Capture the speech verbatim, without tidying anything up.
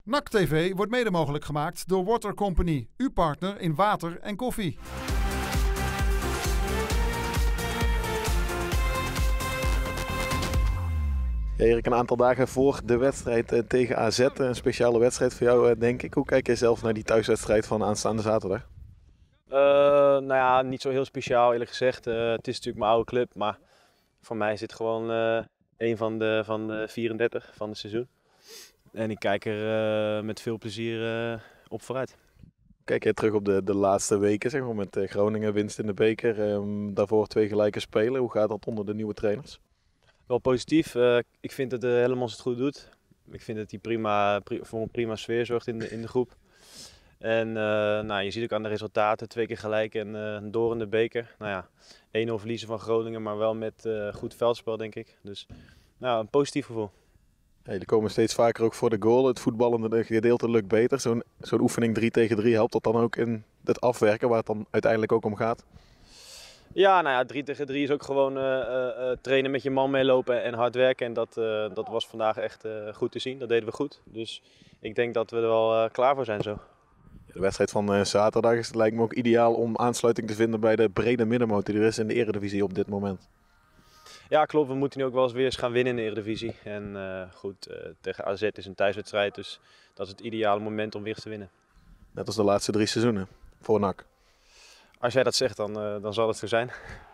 N A C T V wordt mede mogelijk gemaakt door Water Company, uw partner in water en koffie. Ja, Erik, een aantal dagen voor de wedstrijd tegen A Z, een speciale wedstrijd voor jou denk ik. Hoe kijk jij zelf naar die thuiswedstrijd van aanstaande zaterdag? Uh, nou ja, niet zo heel speciaal eerlijk gezegd. Uh, het is natuurlijk mijn oude club, maar voor mij is dit gewoon uh, een van de, van de vierendertig van het seizoen. En ik kijk er uh, met veel plezier uh, op vooruit. Kijk jij terug op de, de laatste weken, zeg maar, met uh, Groningen winst in de beker, um, daarvoor twee gelijke spelen. Hoe gaat dat onder de nieuwe trainers? Wel positief. Uh, ik vind dat uh, Hellemans het goed doet. Ik vind dat hij prima, pri voor een prima sfeer zorgt in de, in de groep. En uh, nou, je ziet ook aan de resultaten, twee keer gelijk en uh, door in de beker. Nou ja, één nul verliezen van Groningen, maar wel met uh, goed veldspel denk ik. Dus nou, een positief gevoel. Hey, jullie komen steeds vaker ook voor de goal. Het voetballende gedeelte lukt beter. Zo'n zo'n oefening drie tegen drie, helpt dat dan ook in het afwerken waar het dan uiteindelijk ook om gaat? Ja, nou ja, drie tegen drie is ook gewoon uh, uh, trainen met je man meelopen en hard werken. En dat, uh, dat was vandaag echt uh, goed te zien. Dat deden we goed. Dus ik denk dat we er wel uh, klaar voor zijn zo. De wedstrijd van uh, zaterdag is, lijkt me ook ideaal om aansluiting te vinden bij de brede middenmoot die er is in de Eredivisie op dit moment. Ja, klopt. We moeten nu ook wel eens weer eens gaan winnen in de Eredivisie. En uh, goed, uh, tegen A Z is een thuiswedstrijd, dus dat is het ideale moment om weer eens te winnen. Net als de laatste drie seizoenen voor N A C. Als jij dat zegt, dan, uh, dan zal het zo zijn.